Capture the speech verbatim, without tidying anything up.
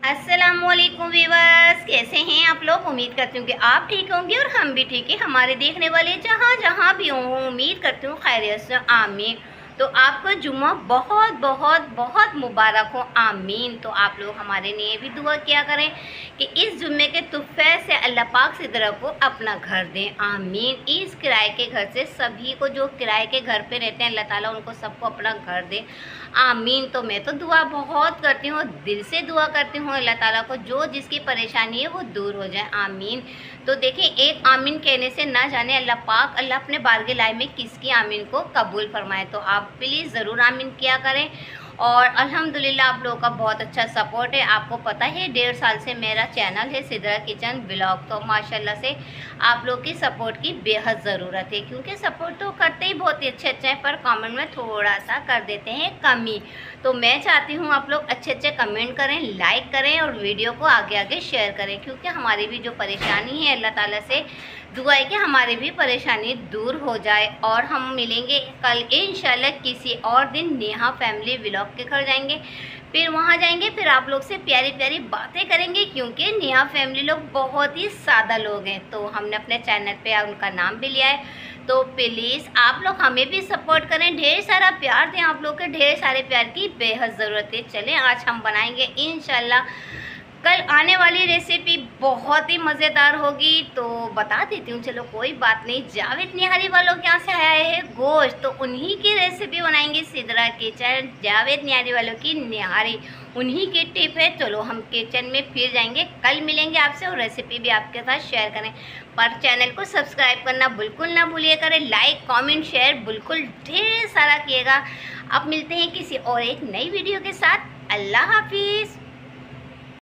अस्सलामुअलैकुम वीवर्स, कैसे हैं आप लोग। उम्मीद करती हूँ कि आप ठीक होंगे और हम भी ठीक है। हमारे देखने वाले जहाँ जहाँ भी हों, उम्मीद करती हूँ खैरियत से। आमीन। तो आपको जुम्मा बहुत बहुत बहुत मुबारक हो। आमीन। तो आप लोग हमारे लिए भी दुआ किया करें कि इस जुम्मे के तुफ़े से अल्लाह पाक सिदरा को अपना घर दें। आमीन। इस किराए के घर से सभी को, जो किराए के घर पे रहते हैं, अल्लाह ताला उनको सबको अपना घर दे। आमीन। तो मैं तो दुआ बहुत करती हूँ, दिल से दुआ करती हूँ अल्लाह ताला को जो जिसकी परेशानी है वो दूर हो जाए। आमीन। तो देखिए, एक आमीन कहने से ना जाने अल्लाह पाक अल्लाह अपने बारगे लाए में किसकी आमीन को कबूल फरमाए। तो आप प्लीज़ ज़रूर आमीन किया करें। और अल्हम्दुलिल्लाह आप लोगों का बहुत अच्छा सपोर्ट है। आपको पता है डेढ़ साल से मेरा चैनल है सिद्रा किचन ब्लॉग। तो माशाल्लाह से आप लोग की सपोर्ट की बेहद ज़रूरत है, क्योंकि सपोर्ट तो करते ही बहुत ही अच्छे अच्छे हैं, पर कमेंट में थोड़ा सा कर देते हैं कमी। तो मैं चाहती हूँ आप लोग अच्छे अच्छे कमेंट करें, लाइक करें और वीडियो को आगे आगे शेयर करें, क्योंकि हमारी भी जो परेशानी है, अल्लाह ताला से दुआ है कि हमारी भी परेशानी दूर हो जाए। और हम मिलेंगे कल इंशाल्लाह किसी और दिन। नेहा फैमिली व्लॉग के घर जाएंगे, फिर वहाँ जाएंगे, फिर आप लोग से प्यारी प्यारी बातें करेंगे, क्योंकि नेहा फैमिली लोग बहुत ही सादा लोग हैं। तो हमने अपने चैनल पे उनका नाम भी लिया है। तो प्लीज़ आप लोग हमें भी सपोर्ट करें, ढेर सारा प्यार दें। आप लोग के ढेर सारे प्यार की बेहद ज़रूरत है। चलें, आज हम बनाएंगे इंशाल्लाह कल आने वाली रेसिपी बहुत ही मज़ेदार होगी। तो बता देती हूँ, चलो कोई बात नहीं। जावेद निहारी वालों के यहाँ से आया है गोश्त, तो उन्हीं की रेसिपी बनाएंगे सिद्रा किचन। जावेद निहारी वालों की निहारी उन्हीं की टिप है। चलो हम किचन में फिर जाएंगे, कल मिलेंगे आपसे और रेसिपी भी आपके साथ शेयर करें। पर चैनल को सब्सक्राइब करना बिल्कुल ना भूलिए करें, लाइक कमेंट शेयर बिल्कुल ढेर सारा किएगा। अब मिलते हैं किसी और एक नई वीडियो के साथ। अल्लाह हाफिज़।